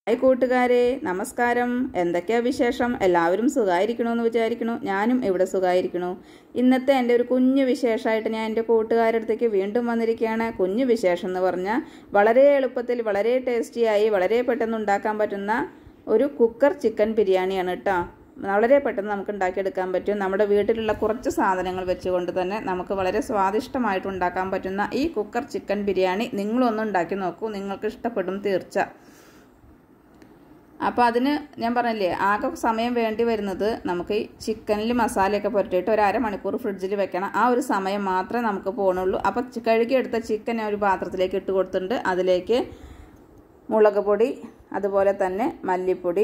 Hi കൂട്ടുകാരെ, നമസ്കാരം. എന്തൊക്കെയാ വിശേഷം? എല്ലാവരും സുഖമായിരിക്കണമെന്ന് വിചാരിക്കണു. ഞാനും ഇവിടെ സുഖമായിരിക്കണു. ഇന്നത്തെ എൻ്റെ ഒരു കുഞ്ഞു വിശേഷമായിട്ട് ഞാൻ എൻ്റെ കൂട്ടുകാരുടെ അടുത്തേക്ക് വീണ്ടും വന്നിരിക്കുകയാണ്. കുഞ്ഞു വിശേഷം എന്ന് പറഞ്ഞാൽ വളരെ എളുപ്പത്തിൽ, വളരെ ടേസ്റ്റിയായി, വളരെ പെട്ടെന്ന് ഉണ്ടാക്കാൻ പറ്റുന്ന ഒരു കുക്കർ ചിക്കൻ ബിരിയാണിയാണ് കേട്ടോ. വളരെ പെട്ടെന്ന് നമുക്ക് ഉണ്ടാക്കിയെടുക്കാൻ പറ്റും. നമ്മുടെ വീട്ടിലുള്ള കുറച്ച് സാധനങ്ങൾ വെച്ചുകൊണ്ട് തന്നെ നമുക്ക് വളരെ സ്വാദിഷ്ടമായിട്ട് ഉണ്ടാക്കാൻ പറ്റുന്ന ഈ കുക്കർ ചിക്കൻ ബിരിയാണി നിങ്ങളൊന്ന് ഉണ്ടാക്കി നോക്കൂ. നിങ്ങൾക്ക് ഇഷ്ടപ്പെടും തീർച്ച. അപ്പോൾ അതിന് ഞാൻ പറഞ്ഞില്ലേ, ആകെ സമയം വേണ്ടി വരുന്നത് നമുക്ക് ഈ ചിക്കനിൽ മസാലയൊക്കെ പുരട്ടിയിട്ട് ഒരു അരമണിക്കൂർ ഫ്രിഡ്ജിൽ വെക്കണം. ആ ഒരു സമയം മാത്രമേ നമുക്ക് പോകണുള്ളൂ. അപ്പോൾ കഴുകിയെടുത്ത ചിക്കൻ ഞാൻ ഒരു പാത്രത്തിലേക്ക് ഇട്ട് കൊടുത്തിട്ടുണ്ട്. അതിലേക്ക് മുളക് പൊടി, അതുപോലെ തന്നെ മല്ലിപ്പൊടി.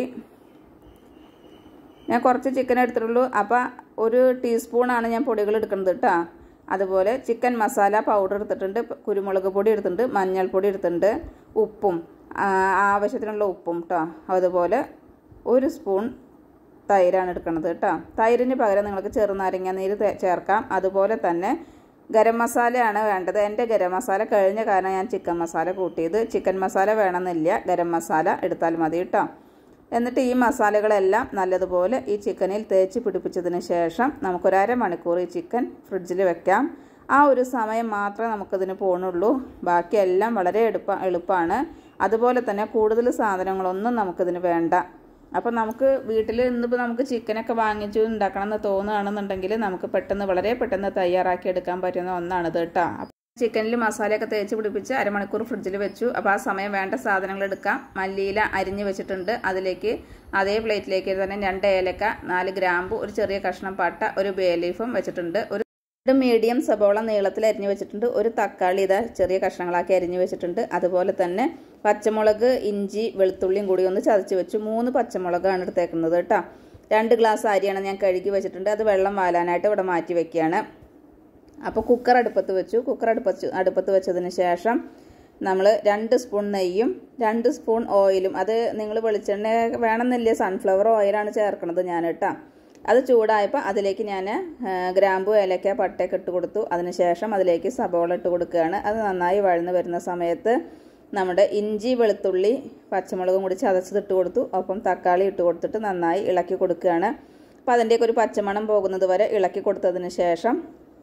ഞാൻ കുറച്ച് ചിക്കൻ എടുത്തിട്ടുള്ളൂ. അപ്പോൾ ഒരു ടീസ്പൂണാണ് ഞാൻ പൊടികൾ എടുക്കുന്നത് കേട്ടോ. അതുപോലെ ചിക്കൻ മസാല പൗഡർ എടുത്തിട്ടുണ്ട്, കുരുമുളക് പൊടി എടുത്തിട്ടുണ്ട്, മഞ്ഞൾപ്പൊടി എടുത്തിട്ടുണ്ട്, ഉപ്പും ആവശ്യത്തിനുള്ള ഉപ്പും കേട്ടോ. അതുപോലെ ഒരു സ്പൂൺ തൈരാണ് എടുക്കുന്നത് കേട്ടോ. തൈരിന് പകരം നിങ്ങൾക്ക് ചെറുനാരങ്ങ നീര് ചേർക്കാം. അതുപോലെ തന്നെ ഗരം മസാലയാണ് വേണ്ടത്. എൻ്റെ ഗരം മസാല കഴിഞ്ഞ കാരണം ഞാൻ ചിക്കൻ മസാല കൂട്ടിയത്. ചിക്കൻ മസാല വേണമെന്നില്ല, ഗരം മസാല എടുത്താൽ മതി കേട്ടോ. എന്നിട്ട് ഈ മസാലകളെല്ലാം നല്ലതുപോലെ ഈ ചിക്കനിൽ തേച്ച് പിടിപ്പിച്ചതിന് ശേഷം നമുക്കൊരു അരമണിക്കൂർ ഈ ചിക്കൻ ഫ്രിഡ്ജിൽ വെക്കാം. ആ ഒരു സമയം മാത്രമേ നമുക്കിതിന് പോകണുള്ളൂ. ബാക്കിയെല്ലാം വളരെ എളുപ്പമാണ്. അതുപോലെ തന്നെ കൂടുതൽ സാധനങ്ങളൊന്നും നമുക്കിതിന് വേണ്ട. അപ്പം നമുക്ക് വീട്ടിൽ ഇന്നിപ്പോൾ നമുക്ക് ചിക്കനൊക്കെ വാങ്ങിച്ചു ഉണ്ടാക്കണം എന്ന് തോന്നുകയാണെന്നുണ്ടെങ്കിൽ നമുക്ക് പെട്ടെന്ന്, വളരെ പെട്ടെന്ന് തയ്യാറാക്കി എടുക്കാൻ പറ്റുന്ന ഒന്നാണിത് കേട്ടോ. ചിക്കനിൽ മസാലയൊക്കെ തേച്ച് പിടിപ്പിച്ച് അരമണിക്കൂർ ഫ്രിഡ്ജിൽ വെച്ചു. അപ്പോൾ ആ സമയം വേണ്ട സാധനങ്ങൾ എടുക്കാം. മല്ലിയില അരിഞ്ഞ് വെച്ചിട്ടുണ്ട്. അതിലേക്ക് അതേ പ്ലേറ്റിലേക്ക് തന്നെ 2 ഏലക്ക, 4 ഗ്രാമ്പു, ഒരു ചെറിയ കഷ്ണം പട്ട, ഒരു ബേ ലീഫും വെച്ചിട്ടുണ്ട്. ഒരു മീഡിയം സബോള നീളത്തിൽ അരിഞ്ഞ് വെച്ചിട്ടുണ്ട്. ഒരു തക്കാളി ഇതാ ചെറിയ കഷ്ണങ്ങളാക്കി അരിഞ്ഞ് വെച്ചിട്ടുണ്ട്. അതുപോലെ തന്നെ പച്ചമുളക്, ഇഞ്ചി, വെളുത്തുള്ളിയും കൂടി ഒന്ന് ചതച്ച് വെച്ചു. 3 പച്ചമുളകാണ് എടുത്തേക്കുന്നത് കേട്ടോ. 2 ഗ്ലാസ് അരിയാണ് ഞാൻ കഴുകി വെച്ചിട്ടുണ്ട്. അത് വെള്ളം വാലാനായിട്ട് ഇവിടെ മാറ്റി വെക്കുകയാണ്. അപ്പോൾ കുക്കർ അടുപ്പത്ത് വെച്ചു. കുക്കർ അടുപ്പത്ത് വെച്ചതിന് ശേഷം നമ്മൾ 2 സ്പൂൺ നെയ്യും 2 സ്പൂൺ ഓയിലും, അത് നിങ്ങൾ വെളിച്ചെണ്ണ വേണമെന്നില്ല, സൺഫ്ലവർ ഓയിലാണ് ചേർക്കുന്നത് ഞാൻ കേട്ടോ. അത് ചൂടായപ്പോൾ അതിലേക്ക് ഞാൻ ഗ്രാമ്പു, ഏലക്ക, പട്ടയൊക്കെ ഇട്ട് കൊടുത്തു. അതിനുശേഷം അതിലേക്ക് സബോള ഇട്ട് കൊടുക്കുകയാണ്. അത് നന്നായി വഴന്ന് വരുന്ന സമയത്ത് നമ്മുടെ ഇഞ്ചി, വെളുത്തുള്ളി, പച്ചമുളകും കൂടി ചതച്ചതിട്ട് കൊടുത്തു. ഒപ്പം തക്കാളി ഇട്ട് കൊടുത്തിട്ട് നന്നായി ഇളക്കി കൊടുക്കുകയാണ്. അപ്പോൾ അതിൻ്റെയൊക്കെ ഒരു പച്ചമണം പോകുന്നത് വരെ ഇളക്കി കൊടുത്തതിന് ശേഷം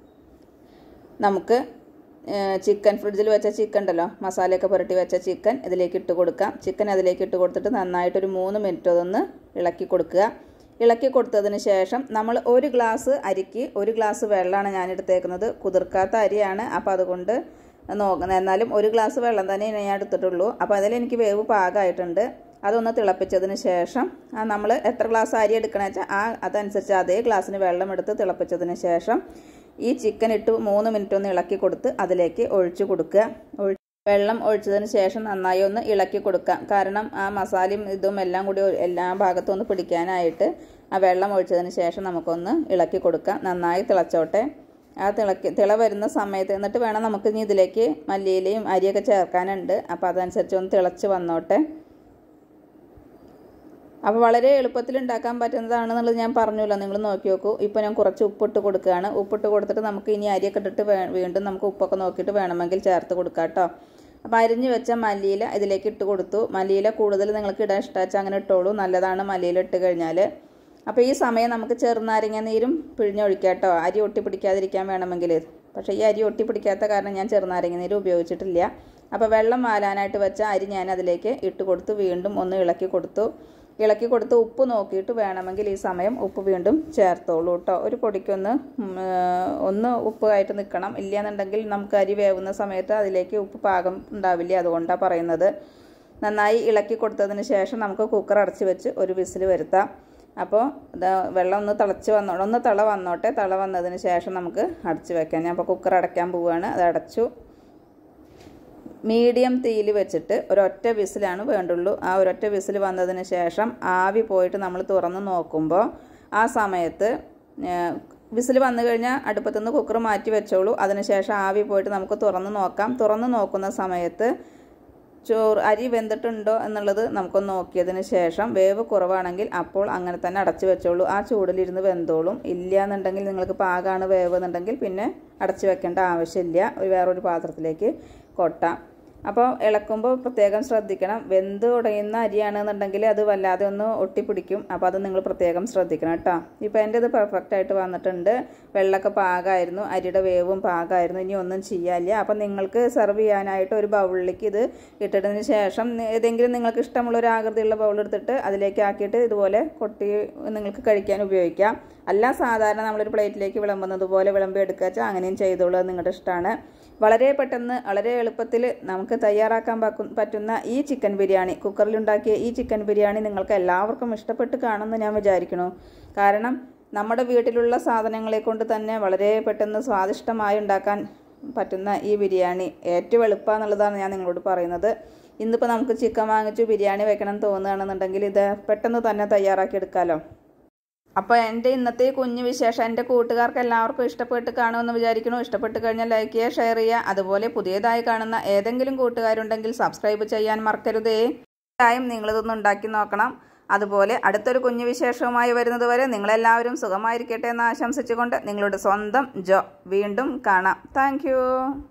നമുക്ക് ചിക്കൻ, ഫ്രിഡ്ജിൽ വെച്ച ചിക്കൻ ഉണ്ടല്ലോ, മസാലയൊക്കെ പുരട്ടി വെച്ച ചിക്കൻ ഇതിലേക്ക് ഇട്ട് കൊടുക്കാം. ചിക്കൻ അതിലേക്ക് ഇട്ട് കൊടുത്തിട്ട് നന്നായിട്ടൊരു 3 മിനിറ്റ് അതൊന്ന് ഇളക്കി കൊടുക്കുക. ഇളക്കി കൊടുത്തതിന് ശേഷം നമ്മൾ 1 ഗ്ലാസ് അരിക്ക് 1 ഗ്ലാസ് വെള്ളമാണ് ഞാൻ എടുത്തേക്കുന്നത്. കുതിർക്കാത്ത അരിയാണ്. അപ്പോൾ അതുകൊണ്ട് എന്നാലും 1 ഗ്ലാസ് വെള്ളം തന്നെ ഞാൻ എടുത്തിട്ടുള്ളൂ. അപ്പോൾ അതിലെനിക്ക് വേവ് പാകമായിട്ടുണ്ട്. അതൊന്ന് തിളപ്പിച്ചതിന് ശേഷം നമ്മൾ എത്ര ഗ്ലാസ് അരി എടുക്കണമെന്ന് വെച്ചാൽ അതനുസരിച്ച് അതേ ഗ്ലാസ്സിന് വെള്ളം എടുത്ത് തിളപ്പിച്ചതിന് ശേഷം ഈ ചിക്കൻ ഇട്ട് 3 മിനിറ്റ് ഒന്ന് ഇളക്കി കൊടുത്ത് അതിലേക്ക് ഒഴിച്ചു കൊടുക്കുക. വെള്ളം ഒഴിച്ചതിന് ശേഷം നന്നായി ഒന്ന് ഇളക്കി കൊടുക്കാം. കാരണം ആ മസാലയും ഇതും എല്ലാം കൂടി എല്ലാ ഭാഗത്തും ഒന്ന് പിടിക്കാനായിട്ട് ആ വെള്ളം ഒഴിച്ചതിന് ശേഷം നമുക്കൊന്ന് ഇളക്കി കൊടുക്കാം. നന്നായി തിളച്ചോട്ടെ. ആ തിള വരുന്ന സമയത്ത് എന്നിട്ട് വേണം നമുക്ക് ഇനി ഇതിലേക്ക് മല്ലിയിലയും അരിയൊക്കെ ചേർക്കാനുണ്ട്. അപ്പോൾ അതനുസരിച്ച് ഒന്ന് തിളച്ച് വന്നോട്ടെ. അപ്പോൾ വളരെ എളുപ്പത്തിൽ ഉണ്ടാക്കാൻ പറ്റുന്നതാണെന്നുള്ളത് ഞാൻ പറഞ്ഞല്ലോ, നിങ്ങൾ നോക്കി നോക്കൂ. ഇപ്പോൾ ഞാൻ കുറച്ച് ഉപ്പിട്ട് കൊടുക്കുകയാണ്. ഉപ്പിട്ട് കൊടുത്തിട്ട് നമുക്ക് ഇനി അരിയൊക്കെ ഇട്ടിട്ട് വീണ്ടും നമുക്ക് ഉപ്പൊക്കെ നോക്കിയിട്ട് വേണമെങ്കിൽ ചേർത്ത് കൊടുക്കാം കേട്ടോ. അപ്പോൾ അരിഞ്ഞ് വെച്ച മല്ലിയില ഇതിലേക്ക് ഇട്ട് കൊടുത്തു. മല്ലിയില കൂടുതൽ നിങ്ങൾക്ക് ഇടാൻ ഇഷ്ടമാച്ചാൽ അങ്ങനെ ഇട്ടോളൂ, നല്ലതാണ് മല്ലിയില ഇട്ട് കഴിഞ്ഞാൽ. അപ്പോൾ ഈ സമയം നമുക്ക് ചെറുനാരങ്ങ നീരും പിഴിഞ്ഞൊഴിക്കാം കേട്ടോ, അരി ഒട്ടിപ്പിടിക്കാതിരിക്കാൻ വേണമെങ്കിൽ. പക്ഷേ ഈ അരി ഒട്ടിപ്പിടിക്കാത്ത കാരണം ഞാൻ ചെറുനാരങ്ങ നീര് ഉപയോഗിച്ചിട്ടില്ല. അപ്പോൾ വെള്ളം വാലാനായിട്ട് വെച്ച അരി ഞാൻ അതിലേക്ക് ഇട്ട് കൊടുത്തു. വീണ്ടും ഒന്ന് ഇളക്കി കൊടുത്ത് ഉപ്പ് നോക്കിയിട്ട് വേണമെങ്കിൽ ഈ സമയം ഉപ്പ് വീണ്ടും ചേർത്തോളൂ കേട്ടോ. ഒരു പൊടിക്കൊന്ന് ഉപ്പ് ആയിട്ട് നിൽക്കണം. ഇല്ലയെന്നുണ്ടെങ്കിൽ നമുക്ക് അരി വേവുന്ന സമയത്ത് അതിലേക്ക് ഉപ്പ് പാകം ഉണ്ടാവില്ല. അതുകൊണ്ടാണ് പറയുന്നത്. നന്നായി ഇളക്കി കൊടുത്തതിന് ശേഷം നമുക്ക് കുക്കർ അടച്ച് വെച്ച് ഒരു വിസിൽ വരുത്താം. അപ്പോൾ വെള്ളം ഒന്ന് തിള വന്നോട്ടെ. തിള വന്നതിന് ശേഷം നമുക്ക് അടച്ച് വെക്കാം. ഞാൻ അപ്പോൾ കുക്കർ അടയ്ക്കാൻ പോവുകയാണ്. അത് അടച്ചു. മീഡിയം തീയിൽ വെച്ചിട്ട് ഒരൊറ്റ വിസിലാണ് വേണ്ടുള്ളൂ. ആ ഒരൊറ്റ വിസിൽ വന്നതിന് ശേഷം ആവി പോയിട്ട് നമ്മൾ തുറന്ന് നോക്കുമ്പോൾ ആ സമയത്ത് വിസിൽ വന്നു കഴിഞ്ഞാൽ അടുപ്പത്തുനിന്ന് കുക്കർ മാറ്റി വെച്ചോളൂ. അതിനുശേഷം ആവി പോയിട്ട് നമുക്ക് തുറന്ന് നോക്കാം. തുറന്ന് നോക്കുന്ന സമയത്ത് അരി വെന്തിട്ടുണ്ടോ എന്നുള്ളത് നമുക്കൊന്ന് നോക്കിയതിന് ശേഷം വേവ് കുറവാണെങ്കിൽ അപ്പോൾ അങ്ങനെ തന്നെ അടച്ചു വെച്ചോളൂ. ആ ചൂടിലിരുന്ന് വെന്തോളും. ഇല്ല എന്നുണ്ടെങ്കിൽ നിങ്ങൾക്ക് പാകമാണ് വേവ് എന്നുണ്ടെങ്കിൽ പിന്നെ അടച്ചു വെക്കേണ്ട ആവശ്യമില്ല. വേറൊരു പാത്രത്തിലേക്ക് കൊട്ടാം. അപ്പോൾ ഇളക്കുമ്പോൾ പ്രത്യേകം ശ്രദ്ധിക്കണം. വെന്ത് ഉടയുന്ന അരിയാണെന്നുണ്ടെങ്കിൽ അത് വല്ലാതെ ഒന്ന് ഒട്ടിപ്പിടിക്കും. അപ്പോൾ അത് നിങ്ങൾ പ്രത്യേകം ശ്രദ്ധിക്കണം കേട്ടോ. ഇപ്പോൾ എൻ്റെ ഇത് പെർഫെക്റ്റ് ആയിട്ട് വന്നിട്ടുണ്ട്. വെള്ളമൊക്കെ പാകമായിരുന്നു, അരിയുടെ വേവും പാകമായിരുന്നു. ഇനി ഒന്നും ചെയ്യാനില്ല. അപ്പോൾ നിങ്ങൾക്ക് സെർവ് ചെയ്യാനായിട്ട് ഒരു ബൗളിലേക്ക് ഇത് ഇട്ടതിന് ശേഷം ഏതെങ്കിലും നിങ്ങൾക്ക് ഇഷ്ടമുള്ള ഒരു ആകൃതിയുള്ള ബൗൾ എടുത്തിട്ട് അതിലേക്ക് ആക്കിയിട്ട് ഇതുപോലെ കൊട്ടി നിങ്ങൾക്ക് കഴിക്കാൻ ഉപയോഗിക്കാം. അല്ല സാധാരണ നമ്മളൊരു പ്ലേറ്റിലേക്ക് വിളമ്പുന്നത് പോലെ വിളമ്പി എടുക്കുക വെച്ചാൽ അങ്ങനെയും ചെയ്തോളൂ, നിങ്ങളുടെ ഇഷ്ടമാണ്. വളരെ പെട്ടെന്ന് വളരെ എളുപ്പത്തിൽ നമുക്ക് തയ്യാറാക്കാൻ പറ്റുന്ന ഈ ചിക്കൻ ബിരിയാണി, കുക്കറിലുണ്ടാക്കിയ ഈ ചിക്കൻ ബിരിയാണി നിങ്ങൾക്ക് എല്ലാവർക്കും ഇഷ്ടപ്പെട്ട് കാണുമെന്ന് ഞാൻ വിചാരിക്കുന്നു. കാരണം നമ്മുടെ വീട്ടിലുള്ള സാധനങ്ങളെ കൊണ്ട് തന്നെ വളരെ പെട്ടെന്ന് സ്വാദിഷ്ടമായി ഉണ്ടാക്കാൻ പറ്റുന്ന ഈ ബിരിയാണി ഏറ്റവും എളുപ്പമെന്നുള്ളതാണ് ഞാൻ നിങ്ങളോട് പറയുന്നത്. ഇന്നിപ്പോൾ നമുക്ക് ചിക്കൻ വാങ്ങിച്ചു ബിരിയാണി വെക്കണം തോന്നുകയാണെന്നുണ്ടെങ്കിൽ ഇത് പെട്ടെന്ന് തന്നെ തയ്യാറാക്കി എടുക്കാമല്ലോ. അപ്പോൾ എൻ്റെ ഇന്നത്തെ കുഞ്ഞു വിശേഷം എൻ്റെ കൂട്ടുകാർക്ക് എല്ലാവർക്കും ഇഷ്ടപ്പെട്ട് കാണുമെന്ന് വിചാരിക്കുന്നു. ഇഷ്ടപ്പെട്ട് കഴിഞ്ഞാൽ ലൈക്ക് ചെയ്യുക, ഷെയർ ചെയ്യുക. അതുപോലെ പുതിയതായി കാണുന്ന ഏതെങ്കിലും കൂട്ടുകാരുണ്ടെങ്കിൽ സബ്സ്ക്രൈബ് ചെയ്യാൻ മറക്കരുതേ. തീർച്ചയായും നിങ്ങളിതൊന്ന് ഉണ്ടാക്കി നോക്കണം. അതുപോലെ അടുത്തൊരു കുഞ്ഞു വിശേഷവുമായി വരുന്നത് വരെ നിങ്ങളെല്ലാവരും സുഖമായിരിക്കട്ടെ എന്ന് ആശംസിച്ചുകൊണ്ട് നിങ്ങളുടെ സ്വന്തം ജോ. വീണ്ടും കാണാം. താങ്ക്